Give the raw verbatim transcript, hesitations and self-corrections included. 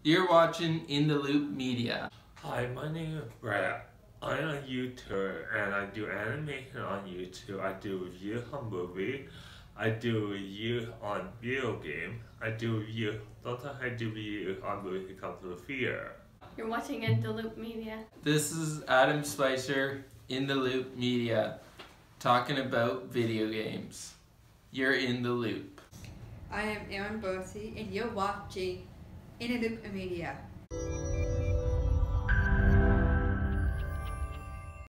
You're watching In the Loop Media. Hi, my name is Brett. I'm a YouTuber and I do animation on YouTube. I do reviews on movie. I do reviews on video game. I do reviews, sometimes I do reviews on movies that come to the theater. You're watching In the Loop Media. This is Adam Spicer, In the Loop Media, talking about video games. You're in the loop. I am Aaron Borsey and you're watching In the Loop Media.